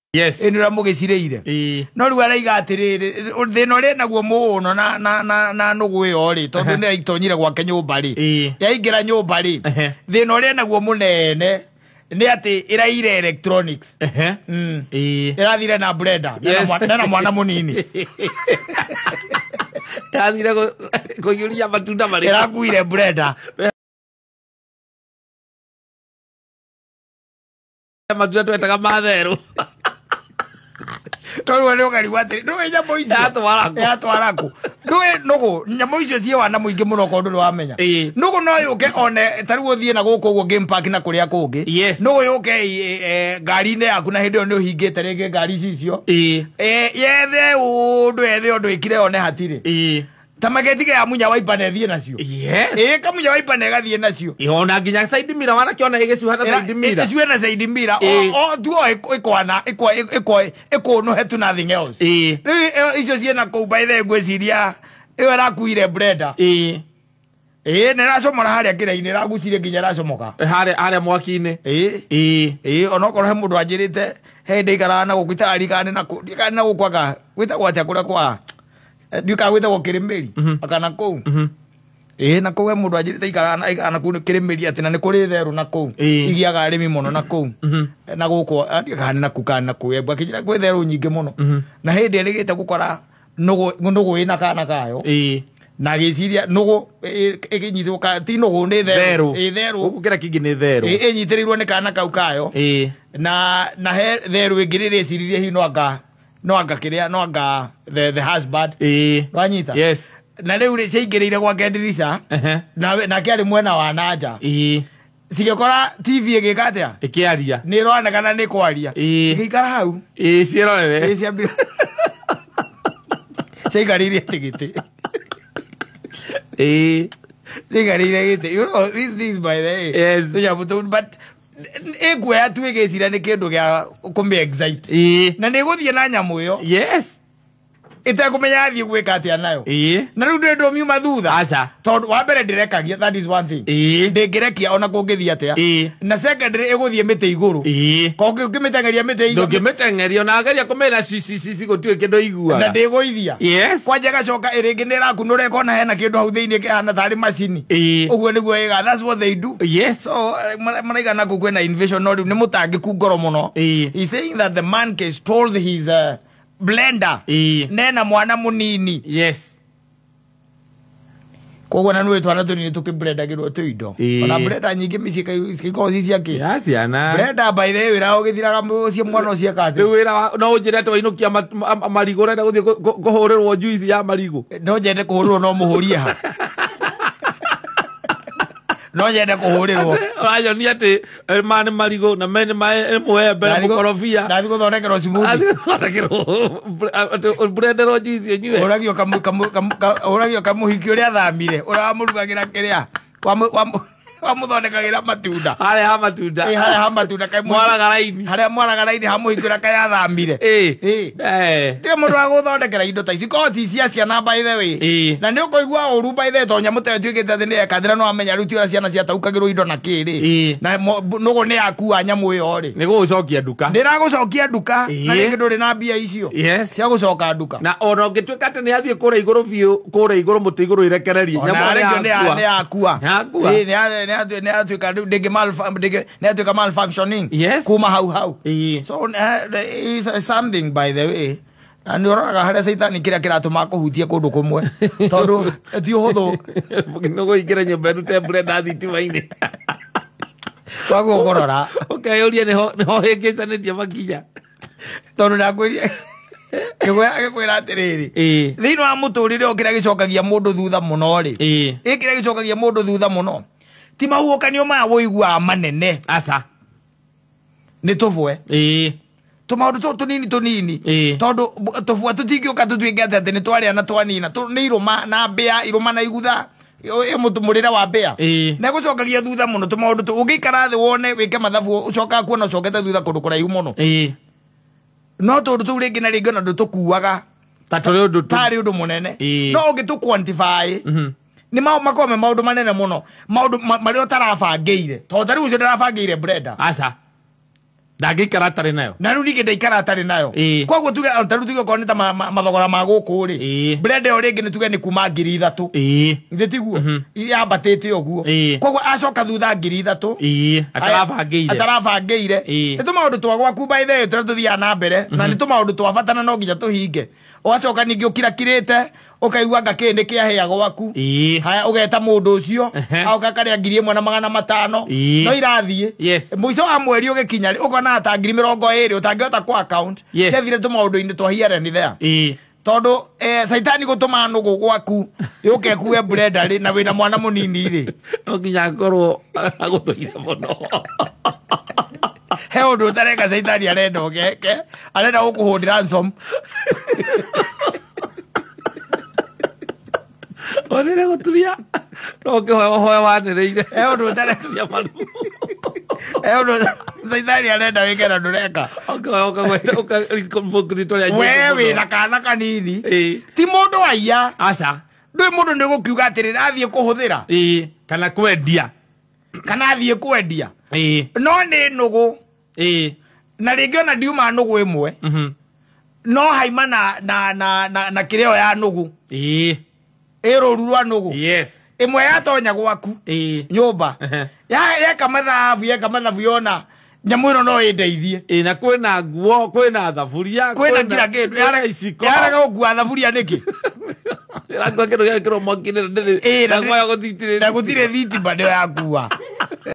Yes. Enura mugicireire. No riu araiga atiriri thina ri naguo muno na nugu iyo ri tondu ni aitonyire gwake nyumba ri. Yaingira nyumba ri. Thina ri naguo munene ni ati iraire electronics. Irathire na blender. Na mwana munini. Irathire kuyuria matunda mari. Irakuire blender. Matunda twetaga matheru. Tondu ni ukari wate no nyamo icio atwarako nugu nyamo icio cie wana muingi muno kondu wamenya nugu no yuke one tari guthie na guku guo game park na kuria kungi nugu yuke ngari ine yaku na hindi ni uhingite ringi ngari icio yethe undu ikire one hatire Tamagetige ya munya waipa na thie nacio. Yes. Kamunya waipa na gathie nacio. Ona nginya side mirror wana kiona igecuha na side mirror. Igecuha na side mirror. Duo ikwana iko no hetu nothing else. Icio ciena ku by the gweciria iwe rakuire blender. Neracomora haria kiraini ragucire nginya racomoka. Haria mwaki-ini. Ona korwo he mundu anjirite he ndeikara na gukwita arikane na gukwaga gwita gwatia kuria kwa Duka witha go kirimeri akana ku na ku we mundu ajirite ikana ku kirimeri ati na ni kuri theru na ku igiaga arimi muno na ku na guko kana na ku kana ku ebwa kijira kwi theru nyingi muno na hindi rigite gukora nugu ina kana kayo na giciria nugu ikinyitwo ka ti nugu ni theru theru gukira kingi ni theru inyitirirwo ni kana kau kayo na he theru ingirire ciririe hi no anga the husband wanyita yes na riu ri ciingirire gwake ndirisha na kiari mwena wa nanja cigikora TV igikatia ikiaria ni rwana kana ni kwaria igikara hau ciirorere ciambira cigarire tigiti cigarire giti you know this by the way yes but egwe atwegecira ni kindu gia kumbe excite na ni guthie na nyamu yo yes ita kumenya athie gwika atia nayo na riu ndendo miuma thutha acha tondu wa mbere direkagia that is one thing ndingirekia ona kungithia atia na secondary iguthie mite iguru kongi ukimitengeria mite iguru ndungimitengeria na ageria kumera sisi gutue kindu igua na ndiguithia yes kwanja gacoka iringi nirakunure kona hena kindu hau thiini kihana thari macini uguo niguo iga that's what they do yes so maraiga na kukwena invasion no ni mutangiku ngoro muno he saying that the man stole his blender nena mwana munini yes kogo na nwe twana tunini tukiblenda giro tuindo ona blender nyingi micika ikikozi ciake yaciana blender by the way rao githiraga mucie mwana ucio kathi wira no unjire ati wainukia marigo renda guthie kuhurirwo juice ya marigo no njende kuhurirwo no muhurie ha no njende kuhurirwo ayo ni ati mane marigo na mene mae muembe mukorofia ndathi guthondekerwo smoothie blender juice nyue uragio kamuhiki uria thamire uramurugagira kiria wa muthondekagira matunda hare ha matunda ha matunda kai mwaragaraini hare mwaragaraini hamuhikira kai athamire ti mundu wa guthondekera indo ta ici ko ci cia ciana by the way na ni ukoigua uru by the tonya mute tuikite ati ni ekathira no amenya ruti ora ciana cia taukagirwo indo na kiri na nugu ni akua nyamu iyo ri ni gucokia nduka ndiragucokia nduka na ni kindu ri na mbia icio cia gucoka nduka na ona ngituika ati ni athie kura iguru biu kura iguru muti iguru irekererie nyamu ni akua ne atuika ndingi malfunctioning kuma hau so is something by the way and uraga hare saitani kiria kiratuma kuhutia kundu kumwe tondu ti uhuthu no guikira nyumba rute blender thitima-ini kwago gorora ukayuria niho hingicanitie makinya tondu nakwiria kikwira atiriri thiini wa muturire ukira gicokagia mundu thutha muno ri ikira gicokagia mundu thutha muno ti mahuokanio maya woigua manene aca ni tuvwe tumaundu tunini tondu tuvwe tutingiuka tutuike ati ni twaria na twanina ni iruma na mbia iruma na igutha mutumurire wa mbia na gucokagia thutha muno tumaundu ungikara thi wone wike mathabu ucoka kuona ucokete thutha kundu kuraihu muno no tundu tu ringi na ringi na ndutukuaga tari undu munene no ungitu quantify ni makome maundu manene muno maundu mari utarabangire to tari ucio ndarabangire blender aca ndangĩikara atarĩ nayo na rĩu ningĩ ndaikara atarĩ nayo Ĩĩ. koguo tuge taru tuge korwo nĩ ta mathogora ma gũkũ rĩ Ĩĩ. blend ĩyo rĩngĩ nĩ tuge nĩ kuma 3,000 ĩĩ ithĩ tiguo Mhm. yambatĩte ũguo Ĩĩ. koguo acoka thutha 3,000 ĩĩ atarabangĩire atarabangĩire Ĩĩ. nĩ tũmaũndũ twa gwaku by the way tũrĩa tũthiaga na mbere na nĩ tũmaũndũ twa bata na no nginya tũhinge ũgacoka ningĩ ũkirakirĩte ũkaigua ngakĩ nĩ kĩahĩa gwaku ĩĩ haya ũgeta mũndũ ũcio Ehe. agoka karĩa 1,500 Ĩĩ. no irathiĩ Yes. mũico wa mweri ũgĩkinya rĩ ũkona ta 20,000 ũtangĩhota ku account Yes. ciathire tũmaũndũ-inĩ twa here ni there ĩĩ tondũ caitani gũtũma nũgũ gwaku yũke kuwe blender rĩ na wĩna mwana mũnini rĩ no nginya ngorwo agũtũire mũno he ũndũ ũtareka caitani arenda ũgeke arenda gũkũhũndi ransom onire gũturia no ngĩhoya wanĩrĩire he ũndũ ũtareka he ũndũ caitani arenda wĩke na ndũreka we wĩna kana kanini ĩĩ ti mũndũ waiya aca ndũĩ mũndũ nĩ gũkiuga atĩrĩ athiĩ kũhũthĩra ĩĩ kana kwendia kana athiĩ kwendia ĩĩ no nĩ nũgũ ĩĩ na rĩngĩ ona ndiuma nũgũ ĩmwe mhm no haima na kĩrĩo ya nũgũ ĩĩ rũru rwa nũgũ yes ĩmwe yatonya gwaku ĩĩ nyũmba Ehe. yeka mathabu yona nyamũ ĩno no ĩndeithie ĩ na kwĩna nguo kwĩna thaburia kwĩna kila kĩndũ iciko yaraga gũkua thaburia nĩkĩ ĩrakua kĩndũ gĩakĩrwo mwaki-inĩ Ĩĩ, na na gũthitirĩ na gũtirĩ thitima nĩyo yakua